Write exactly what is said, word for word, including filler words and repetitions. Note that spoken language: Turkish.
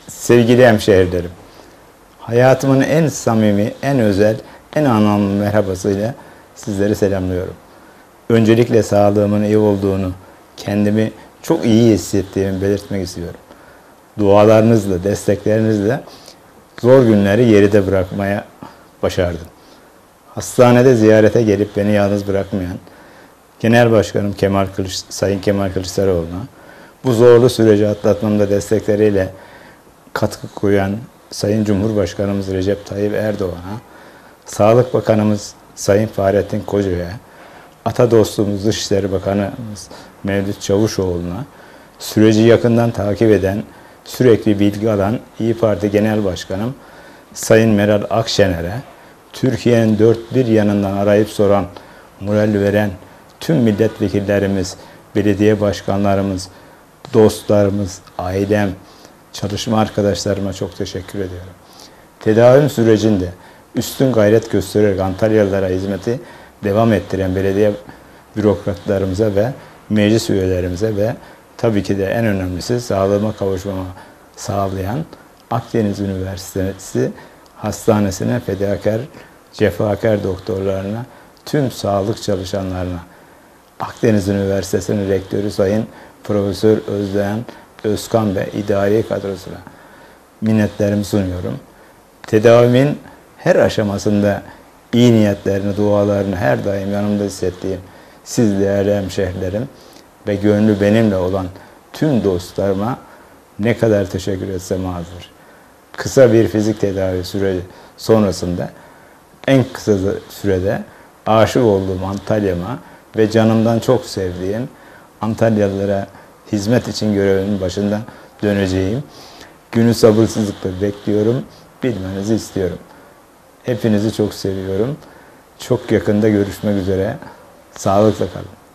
Sevgili hemşehrilerim, hayatımın en samimi, en özel, en anlamlı merhabasıyla sizleri selamlıyorum. Öncelikle sağlığımın iyi olduğunu, kendimi çok iyi hissettiğimi belirtmek istiyorum. Dualarınızla, desteklerinizle zor günleri geride bırakmaya başardım. Hastanede ziyarete gelip beni yalnız bırakmayan Genel Başkanım Kemal Kılıç, Sayın Kemal Kılıçdaroğlu'na, bu zorlu süreci atlatmamda destekleriyle katkı koyan Sayın Cumhurbaşkanımız Recep Tayyip Erdoğan'a, Sağlık Bakanımız Sayın Fahrettin Koca'ya, ata dostumuz Dışişleri Bakanımız Mevlüt Çavuşoğlu'na, süreci yakından takip eden, sürekli bilgi alan İYİ Parti Genel Başkanım Sayın Meral Akşener'e, Türkiye'nin dört bir yanından arayıp soran, moral veren tüm milletvekillerimiz, belediye başkanlarımız, dostlarımız, ailem, çalışma arkadaşlarıma çok teşekkür ediyorum. Tedavim sürecinde üstün gayret göstererek Antalyalılara hizmeti devam ettiren belediye bürokratlarımıza ve meclis üyelerimize ve tabii ki de en önemlisi sağlığıma kavuşmama sağlayan Akdeniz Üniversitesi Hastanesi'ne fedakar, cefakar doktorlarına, tüm sağlık çalışanlarına, Akdeniz Üniversitesi'nin rektörü Sayın Profesör Özden Özkan ve idari kadrosuna minnetlerimi sunuyorum. Tedavimin her aşamasında iyi niyetlerini, dualarını her daim yanımda hissettiğim siz değerli hemşehrilerim ve gönlü benimle olan tüm dostlarıma ne kadar teşekkür etsem azdır. Kısa bir fizik tedavi süreci sonrasında en kısa sürede aşık olduğum Antalya'ma ve canımdan çok sevdiğim Antalyalılara hizmet için görevimin başında döneceğim. Günü sabırsızlıkla bekliyorum, bilmenizi istiyorum. Hepinizi çok seviyorum. Çok yakında görüşmek üzere. Sağlıkla kalın.